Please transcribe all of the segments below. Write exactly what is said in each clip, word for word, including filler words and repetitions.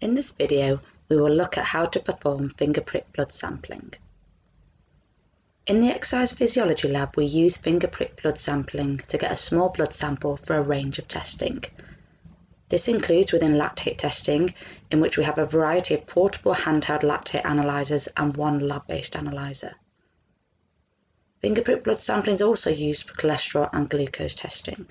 In this video, we will look at how to perform finger prick blood sampling. In the exercise physiology lab, we use finger prick blood sampling to get a small blood sample for a range of testing. This includes within lactate testing, in which we have a variety of portable handheld lactate analyzers and one lab-based analyzer. Finger prick blood sampling is also used for cholesterol and glucose testing.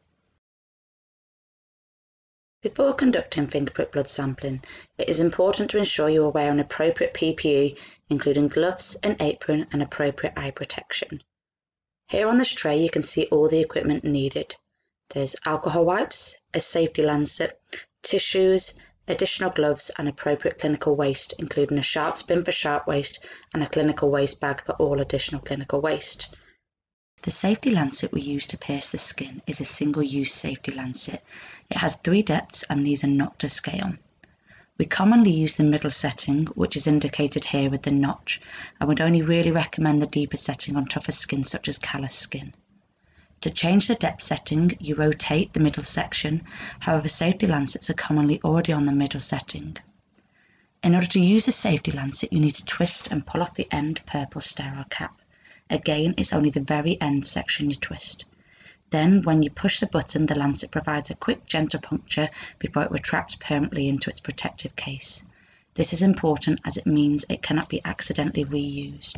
Before conducting finger prick blood sampling, it is important to ensure you are wearing appropriate P P E, including gloves, an apron and appropriate eye protection. Here on this tray you can see all the equipment needed. There's alcohol wipes, a safety lancet, tissues, additional gloves and appropriate clinical waste, including a sharps bin for sharp waste and a clinical waste bag for all additional clinical waste. The safety lancet we use to pierce the skin is a single-use safety lancet. It has three depths and these are not to scale. We commonly use the middle setting, which is indicated here with the notch, and would only really recommend the deeper setting on tougher skin such as callous skin. To change the depth setting, you rotate the middle section, however safety lancets are commonly already on the middle setting. In order to use a safety lancet, you need to twist and pull off the end purple sterile cap. Again, it's only the very end section you twist. Then, when you push the button, the lancet provides a quick, gentle puncture before it retracts permanently into its protective case. This is important as it means it cannot be accidentally reused.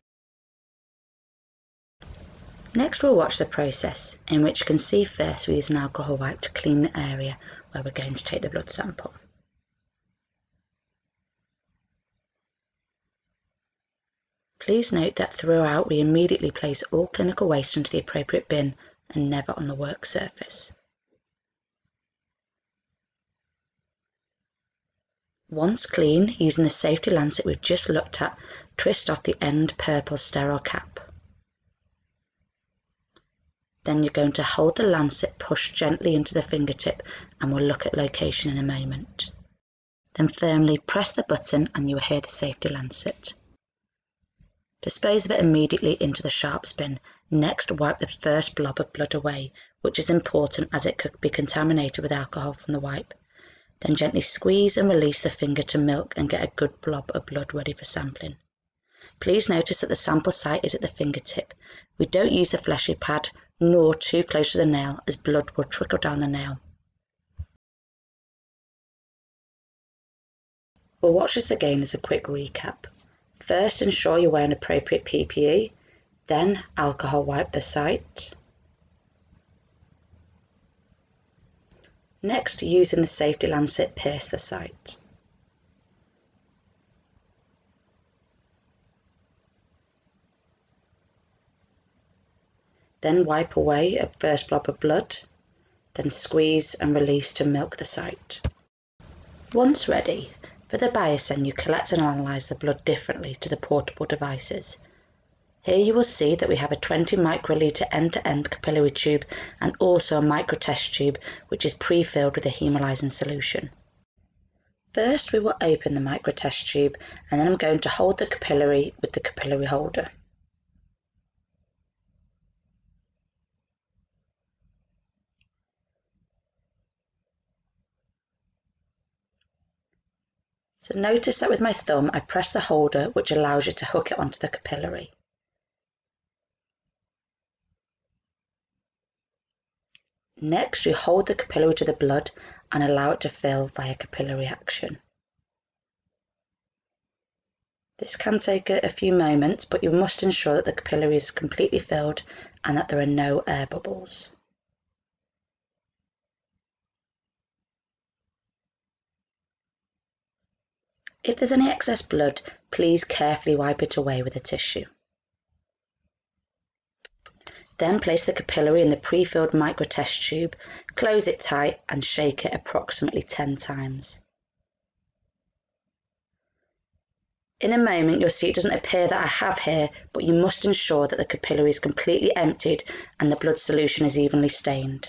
Next, we'll watch the process, in which you can see first we use an alcohol wipe to clean the area where we're going to take the blood sample. Please note that throughout we immediately place all clinical waste into the appropriate bin and never on the work surface. Once clean, using the safety lancet we've just looked at, twist off the end purple sterile cap. Then you're going to hold the lancet pushed gently into the fingertip and we'll look at location in a moment. Then firmly press the button and you will hear the safety lancet. Dispose of it immediately into the sharps bin. Next, wipe the first blob of blood away, which is important as it could be contaminated with alcohol from the wipe. Then gently squeeze and release the finger to milk and get a good blob of blood ready for sampling. Please notice that the sample site is at the fingertip. We don't use a fleshy pad nor too close to the nail as blood will trickle down the nail. We'll watch this again as a quick recap. First, ensure you're wearing appropriate P P E, then alcohol wipe the site. Next, using the safety lancet, pierce the site. Then wipe away a first blob of blood, then squeeze and release to milk the site. Once ready, for the Biosen, you collect and analyse the blood differently to the portable devices. Here you will see that we have a twenty microlitre end-to-end capillary tube and also a microtest tube which is pre-filled with a hemolyzing solution. First we will open the microtest tube and then I'm going to hold the capillary with the capillary holder. So notice that with my thumb I press the holder, which allows you to hook it onto the capillary. Next you hold the capillary to the blood and allow it to fill via capillary action. This can take a, a few moments, but you must ensure that the capillary is completely filled and that there are no air bubbles. If there's any excess blood, please carefully wipe it away with a tissue. Then place the capillary in the pre-filled microtest tube, close it tight and shake it approximately ten times. In a moment you'll see it doesn't appear that I have here, but you must ensure that the capillary is completely emptied and the blood solution is evenly stained.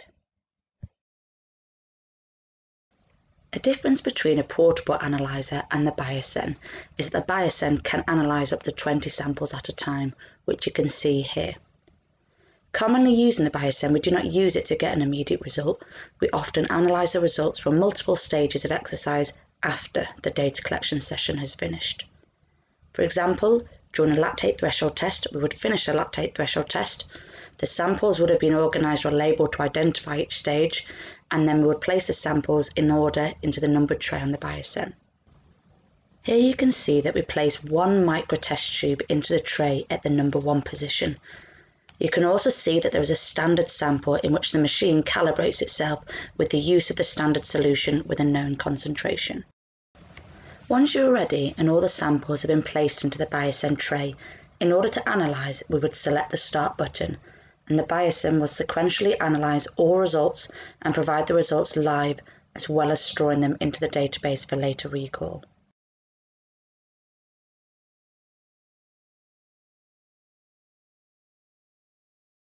A difference between a portable analyser and the Biosen is that the Biosen can analyse up to twenty samples at a time, which you can see here. Commonly using the Biosen, we do not use it to get an immediate result. We often analyse the results from multiple stages of exercise after the data collection session has finished. For example, during a lactate threshold test, we would finish the lactate threshold test. The samples would have been organised or labelled to identify each stage, and then we would place the samples in order into the numbered tray on the Biosen. Here you can see that we place one micro test tube into the tray at the number one position. You can also see that there is a standard sample in which the machine calibrates itself with the use of the standard solution with a known concentration. Once you are ready and all the samples have been placed into the Biosen tray, in order to analyse, we would select the Start button, and the Biosen will sequentially analyse all results and provide the results live, as well as storing them into the database for later recall.